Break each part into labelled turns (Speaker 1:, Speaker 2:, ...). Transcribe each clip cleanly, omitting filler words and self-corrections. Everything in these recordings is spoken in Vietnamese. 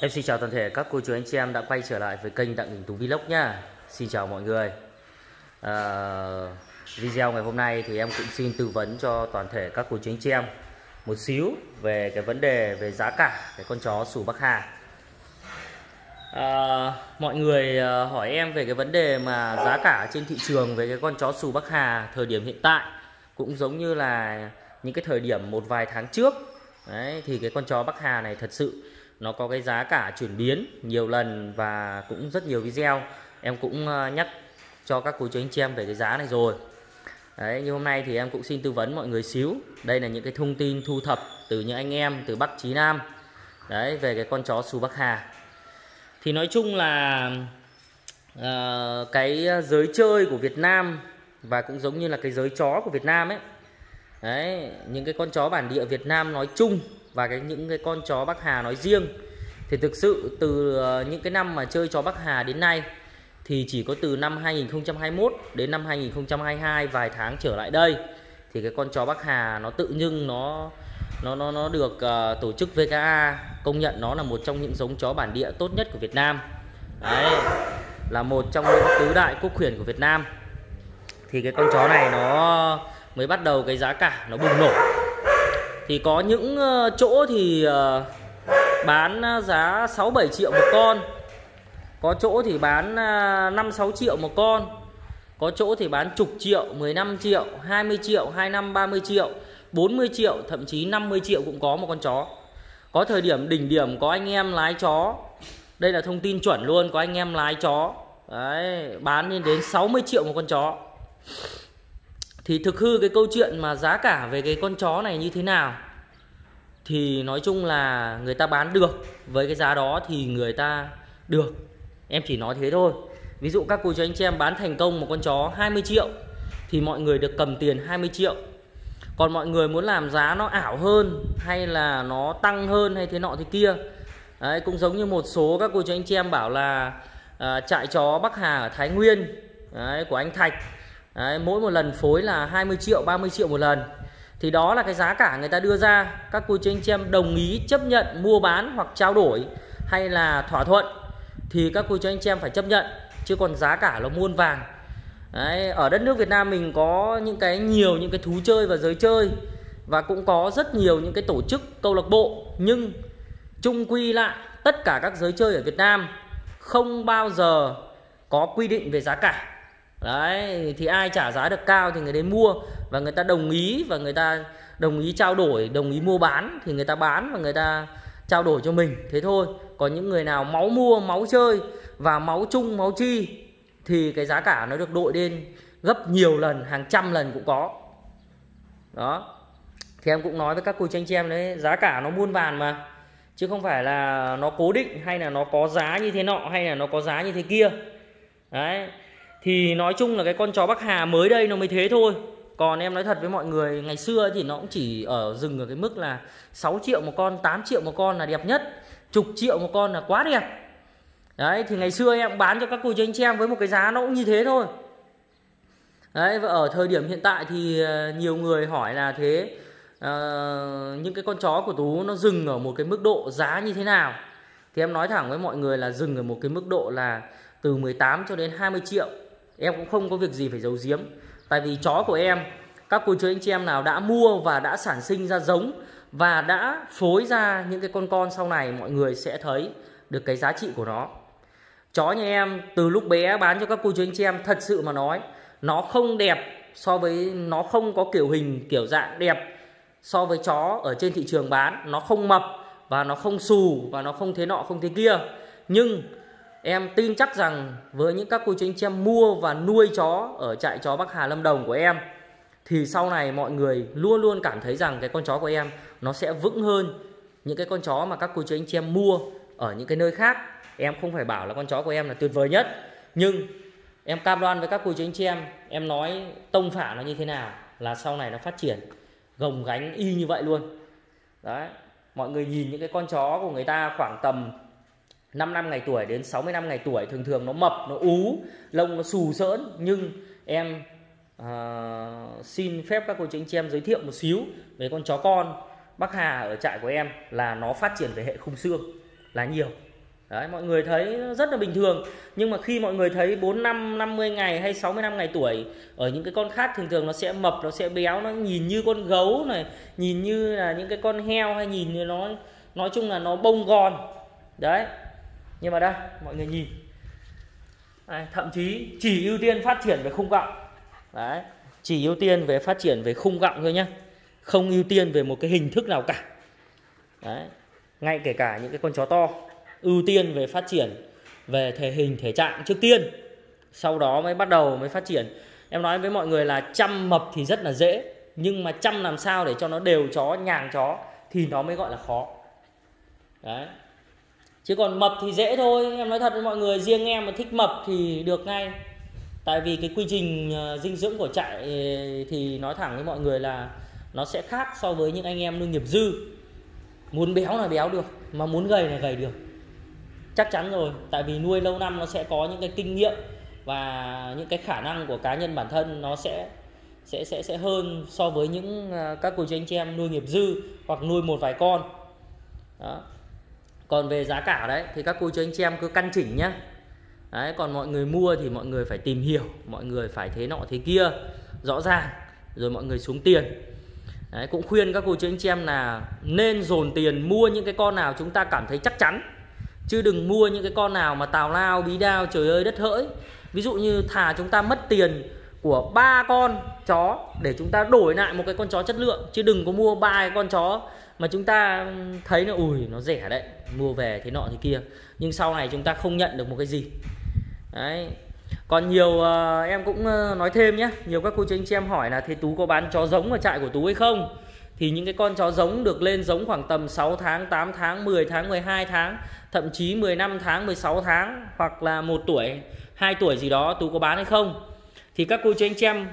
Speaker 1: Em xin chào toàn thể các cô chú anh chị em đã quay trở lại với kênh Đặng Đình Tú Vlog nhá. Xin chào mọi người. Video ngày hôm nay thì em cũng xin tư vấn cho toàn thể các cô chú anh chị em một xíu về cái vấn đề về giá cả cái con chó Sù Bắc Hà. Mọi người hỏi em về cái vấn đề mà giá cả trên thị trường về cái con chó Sù Bắc Hà thời điểm hiện tại, cũng giống như là những cái thời điểm một vài tháng trước. Đấy, thì cái con chó Bắc Hà này thật sự nó có cái giá cả chuyển biến nhiều lần và cũng rất nhiều video em cũng nhắc cho các cô chú anh chị em về cái giá này rồi. Đấy, như hôm nay thì em cũng xin tư vấn mọi người xíu. Đây là những cái thông tin thu thập từ những anh em từ Bắc chí Nam đấy về cái con chó Sù Bắc Hà. Thì nói chung là cái giới chơi của Việt Nam và cũng giống như là cái giới chó của Việt Nam ấy, đấy, những cái con chó bản địa Việt Nam nói chung và những cái con chó Bắc Hà nói riêng, thì thực sự từ những cái năm mà chơi chó Bắc Hà đến nay thì chỉ có từ năm 2021 đến năm 2022 vài tháng trở lại đây thì cái con chó Bắc Hà nó tự nhiên nó được tổ chức VKA công nhận nó là một trong những giống chó bản địa tốt nhất của Việt Nam. Đấy, là một trong những tứ đại quốc khuyển của Việt Nam. Thì cái con chó này nó mới bắt đầu cái giá cả nó bùng nổ. Thì có những chỗ thì bán giá 6-7 triệu một con, có chỗ thì bán 5-6 triệu một con, có chỗ thì bán chục triệu, 15 triệu, 20 triệu, 25, 30 triệu, 40 triệu, thậm chí 50 triệu cũng có một con chó. Có thời điểm đỉnh điểm có anh em lái chó, đây là thông tin chuẩn luôn, có anh em lái chó đấy, bán lên đến 60 triệu một con chó. Thì thực hư cái câu chuyện mà giá cả về cái con chó này như thế nào thì nói chung là người ta bán được với cái giá đó thì người ta được. Em chỉ nói thế thôi. Ví dụ các cô chú anh chị em bán thành công một con chó 20 triệu thì mọi người được cầm tiền 20 triệu. Còn mọi người muốn làm giá nó ảo hơn hay là nó tăng hơn hay thế nọ thế kia, đấy, cũng giống như một số các cô chú anh chị em bảo là trại chó Bắc Hà ở Thái Nguyên đấy, của anh Thạch đấy, mỗi một lần phối là 20 triệu, 30 triệu một lần. Thì đó là cái giá cả người ta đưa ra. Các cô chú anh chị em đồng ý chấp nhận mua bán hoặc trao đổi hay là thỏa thuận thì các cô chú anh chị em phải chấp nhận, chứ còn giá cả nó muôn vàn. Đấy, ở đất nước Việt Nam mình có nhiều những cái thú chơi và giới chơi, và cũng có rất nhiều những cái tổ chức câu lạc bộ, nhưng chung quy lại tất cả các giới chơi ở Việt Nam không bao giờ có quy định về giá cả. Đấy, thì ai trả giá được cao thì người đấy mua, và người ta đồng ý, và người ta đồng ý trao đổi, đồng ý mua bán thì người ta bán và người ta trao đổi cho mình, thế thôi. Còn những người nào máu mua, máu chơi và máu chung, máu chi thì cái giá cả nó được đội lên gấp nhiều lần, hàng trăm lần cũng có. Đó. Thì em cũng nói với các cô chú anh chị em đấy, giá cả nó muôn vàn mà, chứ không phải là nó cố định hay là nó có giá như thế nọ hay là nó có giá như thế kia. Đấy. Thì nói chung là cái con chó Bắc Hà mới đây nó mới thế thôi. Còn em nói thật với mọi người, ngày xưa thì nó cũng chỉ dừng ở cái mức là 6 triệu một con, 8 triệu một con là đẹp nhất, chục triệu một con là quá đẹp. Đấy, thì ngày xưa em bán cho các cô chú anh chị em với một cái giá nó cũng như thế thôi. Đấy, và ở thời điểm hiện tại thì nhiều người hỏi là thế những cái con chó của Tú nó dừng ở một cái mức độ giá như thế nào. Thì em nói thẳng với mọi người là dừng ở một cái mức độ là từ 18 cho đến 20 triệu. Em cũng không có việc gì phải giấu giếm. Tại vì chó của em, các cô chú anh chị em nào đã mua và đã sản sinh ra giống và đã phối ra những cái con sau này, mọi người sẽ thấy được cái giá trị của nó. Chó nhà em từ lúc bé bán cho các cô chú anh chị em, thật sự mà nói, nó không đẹp so với, nó không có kiểu hình kiểu dạng đẹp so với chó ở trên thị trường bán. Nó không mập và nó không xù và nó không thế nọ không thế kia. Nhưng em tin chắc rằng với những các cô chú anh chị em mua và nuôi chó ở trại chó Bắc Hà Lâm Đồng của em thì sau này mọi người luôn luôn cảm thấy rằng cái con chó của em nó sẽ vững hơn những cái con chó mà các cô chú anh chị em mua ở những cái nơi khác. Em không phải bảo là con chó của em là tuyệt vời nhất, nhưng em cam đoan với các cô chú anh chị em nói tông phả nó như thế nào là sau này nó phát triển gồng gánh y như vậy luôn. Đấy, mọi người nhìn những cái con chó của người ta khoảng tầm 5 năm ngày tuổi đến 60 năm ngày tuổi, thường thường nó mập, nó ú, lông nó xù xỡn. Nhưng em xin phép các cô chú anh chị em giới thiệu một xíu về con chó con Bắc Hà ở trại của em là nó phát triển về hệ khung xương là nhiều. Đấy, mọi người thấy rất là bình thường. Nhưng mà khi mọi người thấy 4 năm 50 ngày hay 65 ngày tuổi ở những cái con khác, thường thường nó sẽ mập, nó sẽ béo, nó nhìn như con gấu này, nhìn như là những cái con heo, hay nhìn như nó, nói chung là nó bông gòn. Đấy. Nhưng mà đây, mọi người nhìn. Đây, thậm chí chỉ ưu tiên phát triển về khung gọng. Đấy, chỉ ưu tiên về phát triển về khung gọng thôi nhá. Không ưu tiên về một cái hình thức nào cả. Đấy. Ngay kể cả những cái con chó to, ưu tiên về phát triển về thể hình, thể trạng trước tiên, sau đó mới bắt đầu mới phát triển. Em nói với mọi người là chăm mập thì rất là dễ, nhưng mà chăm làm sao để cho nó đều chó, nhàng chó thì nó mới gọi là khó. Đấy. Chứ còn mập thì dễ thôi. Em nói thật với mọi người, riêng em mà thích mập thì được ngay. Tại vì cái quy trình dinh dưỡng của trại thì nói thẳng với mọi người là nó sẽ khác so với những anh em nuôi nghiệp dư. Muốn béo là béo được, mà muốn gầy là gầy được. Chắc chắn rồi, tại vì nuôi lâu năm nó sẽ có những cái kinh nghiệm và những cái khả năng của cá nhân bản thân nó sẽ hơn so với những các cô chú anh chị em nuôi nghiệp dư hoặc nuôi một vài con. Đó. Còn về giá cả đấy thì các cô chú anh chị em cứ căn chỉnh nhá. Đấy, còn mọi người mua thì mọi người phải tìm hiểu, mọi người phải thế nọ thế kia rõ ràng, rồi mọi người xuống tiền. Đấy, cũng khuyên các cô chú anh chị em là nên dồn tiền mua những cái con nào chúng ta cảm thấy chắc chắn, chứ đừng mua những cái con nào mà tào lao bí đao trời ơi đất hỡi. Ví dụ như thà chúng ta mất tiền của 3 con chó để chúng ta đổi lại một cái con chó chất lượng, chứ đừng có mua 3 cái con chó mà chúng ta thấy nó ui nó rẻ đấy, mua về thế nọ thế kia, nhưng sau này chúng ta không nhận được một cái gì. Đấy. Còn nhiều em cũng nói thêm nhé, nhiều các cô chú anh chị em hỏi là thế Tú có bán chó giống ở trại của Tú hay không? Thì những cái con chó giống được lên giống khoảng tầm 6 tháng, 8 tháng, 10 tháng, 12 tháng, thậm chí 15 tháng, 16 tháng, hoặc là 1 tuổi, 2 tuổi gì đó, Tú có bán hay không? Thì các cô chú anh chị em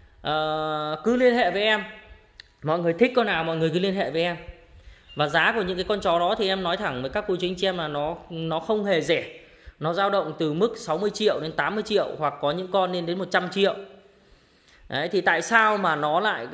Speaker 1: cứ liên hệ với em. Mọi người thích con nào mọi người cứ liên hệ với em. Và giá của những cái con chó đó thì em nói thẳng với các cô chú anh chị em là nó không hề rẻ. Nó dao động từ mức 60 triệu đến 80 triệu, hoặc có những con lên đến 100 triệu. Đấy, thì tại sao mà nó lại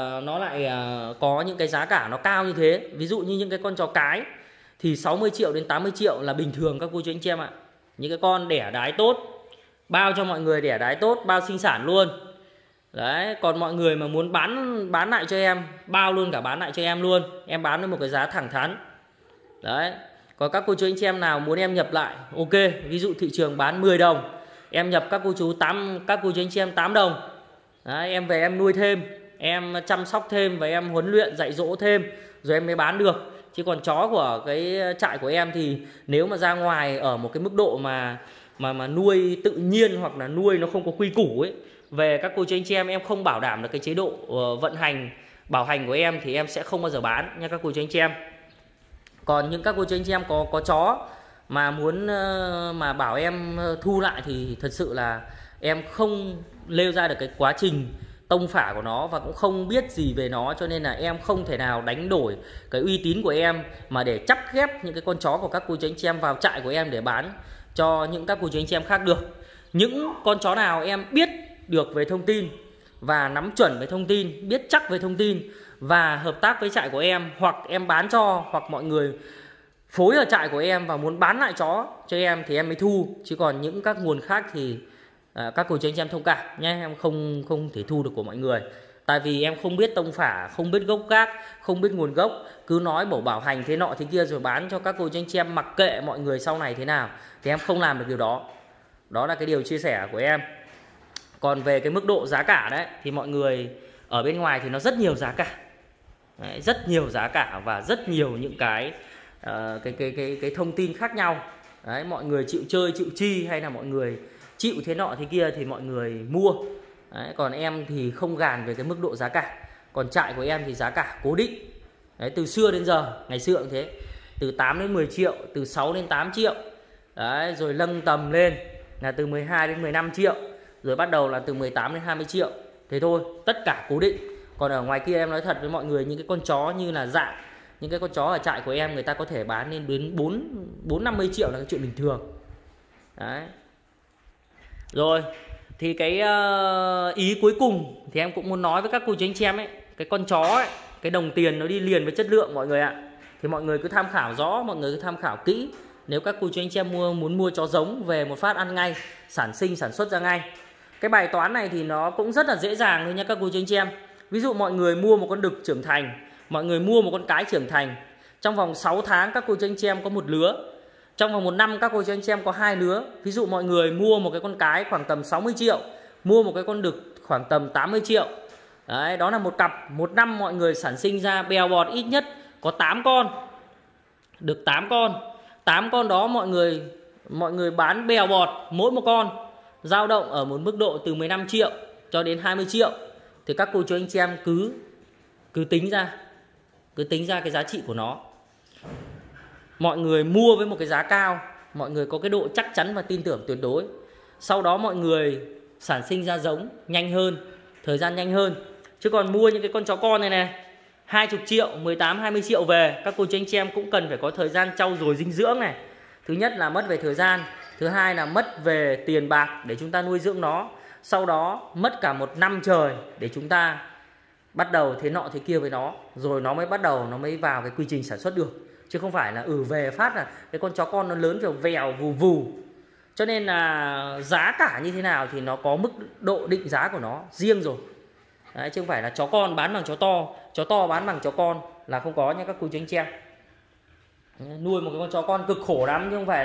Speaker 1: có những cái giá cả nó cao như thế? Ví dụ như những cái con chó cái thì 60 triệu đến 80 triệu là bình thường các cô chú anh chị em ạ. Những cái con đẻ đái tốt, bao cho mọi người đẻ đái tốt, bao sinh sản luôn. Đấy, còn mọi người mà muốn bán lại cho em, bao luôn cả bán lại cho em luôn. Em bán với một cái giá thẳng thắn. Đấy. Còn các cô chú anh chị em nào muốn em nhập lại, ok, ví dụ thị trường bán 10 đồng, em nhập các cô chú anh chị em 8 đồng. Đấy, em về em nuôi thêm, em chăm sóc thêm và em huấn luyện dạy dỗ thêm rồi em mới bán được. Chứ còn chó của cái trại của em thì nếu mà ra ngoài ở một cái mức độ mà nuôi tự nhiên hoặc là nuôi nó không có quy củ ấy, về các cô chú anh chị em không bảo đảm được cái chế độ vận hành bảo hành của em thì em sẽ không bao giờ bán nha các cô chú anh chị em. Còn những các cô chú anh chị em có chó mà muốn mà bảo em thu lại thì thật sự là em không nêu ra được cái quá trình tông phả của nó và cũng không biết gì về nó, cho nên là em không thể nào đánh đổi cái uy tín của em mà để chắp ghép những cái con chó của các cô chú anh chị em vào trại của em để bán cho những các cô chú anh chị em khác được. Những con chó nào em biết được về thông tin và nắm chuẩn về thông tin, biết chắc về thông tin và hợp tác với trại của em, hoặc em bán cho, hoặc mọi người phối ở trại của em và muốn bán lại chó cho em thì em mới thu. Chứ còn những các nguồn khác thì các cô chú anh chị em thông cảm nhé, em không thể thu được của mọi người. Tại vì em không biết tông phả, không biết gốc gác, không biết nguồn gốc, cứ nói bảo hành thế nọ thế kia rồi bán cho các cô chú anh chị em, mặc kệ mọi người sau này thế nào, thì em không làm được điều đó. Đó là cái điều chia sẻ của em. Còn về cái mức độ giá cả đấy thì mọi người ở bên ngoài thì nó rất nhiều giá cả. Đấy, rất nhiều giá cả và rất nhiều những cái thông tin khác nhau. Đấy, mọi người chịu chơi chịu chi hay là mọi người chịu thế nọ thế kia thì mọi người mua. Đấy, còn em thì không gàn về cái mức độ giá cả. Còn trại của em thì giá cả cố định. Đấy, từ xưa đến giờ, ngày xưa cũng thế, từ 8 đến 10 triệu, từ 6 đến 8 triệu. Đấy, rồi nâng tầm lên là từ 12 đến 15 triệu, rồi bắt đầu là từ 18 đến 20 triệu. Thế thôi, tất cả cố định. Còn ở ngoài kia em nói thật với mọi người, những cái con chó như là Dạng, những cái con chó ở trại của em người ta có thể bán lên đến 4-50 triệu là cái chuyện bình thường. Đấy. Rồi, thì cái ý cuối cùng thì em cũng muốn nói với các cô chú anh chị em ấy, cái con chó ấy, cái đồng tiền nó đi liền với chất lượng mọi người ạ. Thì mọi người cứ tham khảo rõ, mọi người cứ tham khảo kỹ nếu các cô chú anh chị em muốn mua chó giống về một phát ăn ngay, sản xuất ra ngay. Cái bài toán này thì nó cũng rất là dễ dàng thôi nha các cô chú anh chị em. Ví dụ mọi người mua một con đực trưởng thành, mọi người mua một con cái trưởng thành, trong vòng 6 tháng các cô chú anh chị em có một lứa, trong vòng 1 năm các cô chú anh chị em có 2 lứa. Ví dụ mọi người mua một cái con cái khoảng tầm 60 triệu, mua một cái con đực khoảng tầm 80 triệu. Đấy, đó là một cặp. 1 năm mọi người sản sinh ra bèo bọt ít nhất có 8 con, được 8 con. 8 con đó mọi người bán bèo bọt mỗi một con dao động ở một mức độ từ 15 triệu cho đến 20 triệu. Thì các cô chú anh chị em cứ tính ra cái giá trị của nó. Mọi người mua với một cái giá cao, mọi người có cái độ chắc chắn và tin tưởng tuyệt đối. Sau đó mọi người sản sinh ra giống nhanh hơn, thời gian nhanh hơn. Chứ còn mua những cái con chó con này 20 triệu, 18, 20 triệu về, các cô chú anh chị em cũng cần phải có thời gian trau dồi dinh dưỡng này. Thứ nhất là mất về thời gian, thứ hai là mất về tiền bạc để chúng ta nuôi dưỡng nó. Sau đó mất cả 1 năm trời để chúng ta bắt đầu thế nọ thế kia với nó, rồi nó mới vào cái quy trình sản xuất được. Chứ không phải là về phát là cái con chó con nó lớn vèo vù vù. Cho nên là giá cả như thế nào thì nó có mức độ định giá của nó riêng rồi. Đấy, chứ không phải là chó con bán bằng chó to bán bằng chó con là không có nha các cô chú anh chị em. Nuôi một cái con chó con cực khổ lắm, chứ không phải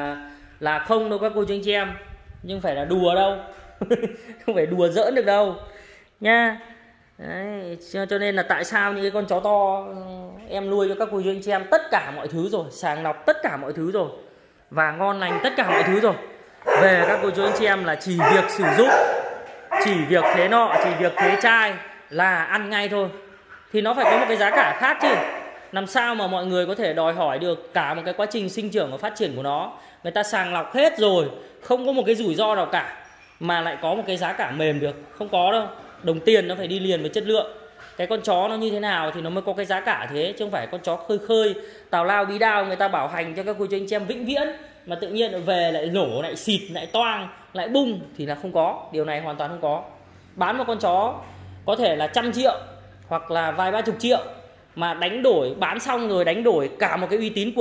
Speaker 1: là không đâu các cô chú anh chị em. Nhưng phải là đùa đâu. Không phải đùa giỡn được đâu nha. Đấy, cho nên là tại sao những cái con chó to em nuôi cho các cô chú anh chị em tất cả mọi thứ rồi, sàng lọc tất cả mọi thứ rồi và ngon lành tất cả mọi thứ rồi, về các cô chú anh chị em là chỉ việc sử dụng, chỉ việc thế nọ, chỉ việc thế chai là ăn ngay thôi. Thì nó phải có một cái giá cả khác chứ. Làm sao mà mọi người có thể đòi hỏi được cả một cái quá trình sinh trưởng và phát triển của nó, người ta sàng lọc hết rồi, không có một cái rủi ro nào cả, mà lại có một cái giá cả mềm được? Không có đâu. Đồng tiền nó phải đi liền với chất lượng. Cái con chó nó như thế nào thì nó mới có cái giá cả thế, chứ không phải con chó khơi tào lao bí đao người ta bảo hành cho các cô chú anh chị em vĩnh viễn mà tự nhiên về lại lổ, lại xịt, lại toang, lại bung thì là không có. Điều này hoàn toàn không có. Bán một con chó có thể là 100 triệu hoặc là vài 30 triệu mà đánh đổi, bán xong rồi đánh đổi cả một cái uy tín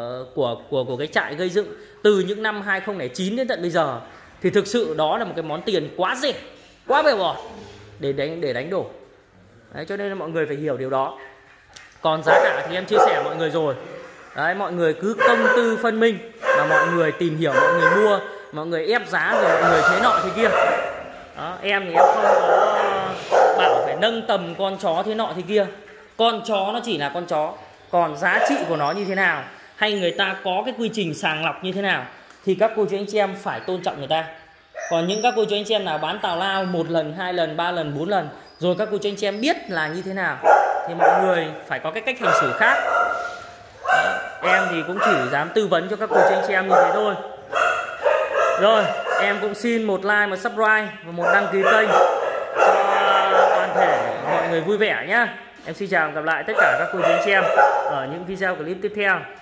Speaker 1: của cái trại gây dựng từ những năm 2009 đến tận bây giờ, thì thực sự đó là một cái món tiền quá rẻ, quá bèo bọt để đánh đổi. Đấy, cho nên là mọi người phải hiểu điều đó. Còn giá cả thì em chia sẻ mọi người rồi. Đấy, mọi người cứ công tư phân minh và mọi người tìm hiểu, mọi người mua, mọi người ép giá rồi mọi người thế nọ thế kia. Đó, em thì em không có bảo phải nâng tầm con chó thế nọ thế kia. Con chó nó chỉ là con chó, còn giá trị của nó như thế nào, hay người ta có cái quy trình sàng lọc như thế nào thì các cô chú anh chị em phải tôn trọng người ta. Còn những các cô chú anh chị em nào bán tào lao 1 lần, 2 lần, 3 lần, 4 lần rồi các cô chú anh chị em biết là như thế nào thì mọi người phải có cái cách hành xử khác. Đấy, em thì cũng chỉ dám tư vấn cho các cô chú anh chị em như thế thôi. Rồi, em cũng xin một like, một subscribe và một đăng ký kênh cho toàn thể mọi người vui vẻ nhé. Em xin chào và gặp lại tất cả các cô chú anh chị em ở những video clip tiếp theo.